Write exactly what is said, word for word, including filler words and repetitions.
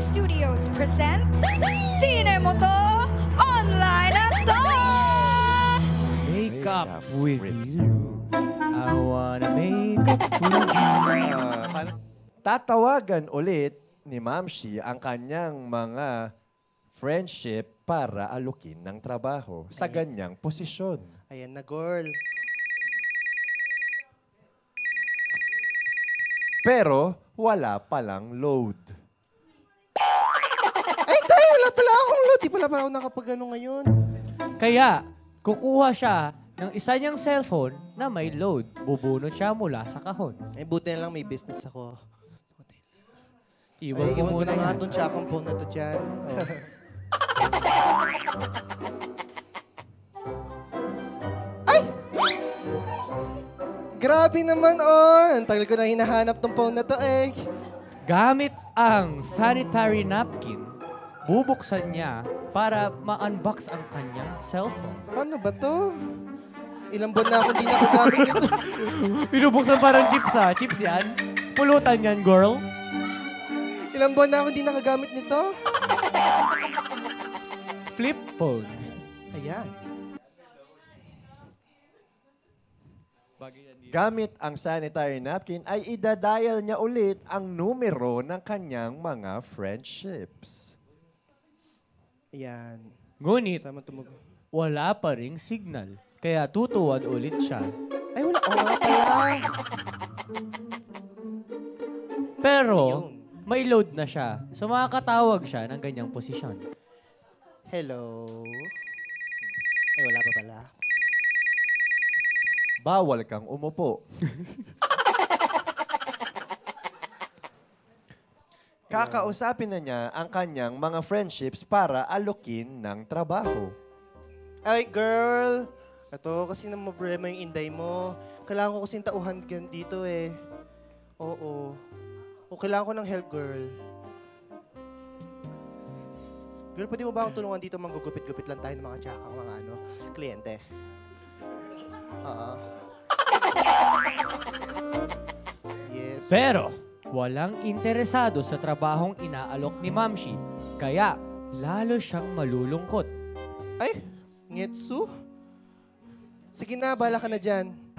Studios present Sine Mo To Online na To! Make up with you. I wanna make up with you. Uh, tatawagan ulit ni Ma'am Shi ang kanyang mga friendship para alukin ng trabaho sa ganyang posisyon. Ayan na, girl. Pero wala palang load. Ay, tayo, wala pala akong load. Di pala pala ako nakapag-ano ngayon. Kaya, kukuha siya ng isa niyang cellphone na may load. Bubunot siya mula sa kahon. Ay, buti na lang may business ako. Iwan Ay, ko iwan ko muna na nga yan. itong tsakang phone na ito dyan. Oh. Ay! Grabe naman, oh. Ang tagal ko na hinahanap tong phone na to, eh. Gamit ang sanitary napkin, bubuksan niya para ma-unbox ang kanyang cellphone. Ano ba to? Ilang buwan na ako hindi nakagamit nito. Binubuksan parang chips ha. Chips yan. Pulutan yan, girl. Ilang buwan na ako hindi nakagamit nito. Flip phone. Ayan. Gamit ang sanitary napkin ay idadial niya ulit ang numero ng kanyang mga friendships. Ayan. Ngunit, Sama tumug. wala pa ring signal. Kaya tutuwad ulit siya. Ay, wala. Oh, wala pala. Pero, Ayun. may load na siya. So makakatawag siya ng ganyang posisyon. Hello? Ay, wala pa pala. Bawal kang umupo. Kakausapin na niya ang kanyang mga friendships para alukin ng trabaho. Ay, girl! Ito, kasi na problema yung inday mo. Kailangan ko kasing tauhan gan dito eh. Oo. O kailangan ko ng help, girl. Girl, pwede mo ba akong tulungan dito? Manggugupit-gupit lang tayo ng mga tsakang mga ano, kliyente. Oo. Yes. Pero, walang interesado sa trabahong inaalok ni Mamshi. Kaya, lalo siyang malulungkot. Ay, Ngetsu? Sige na, bala ka na dyan.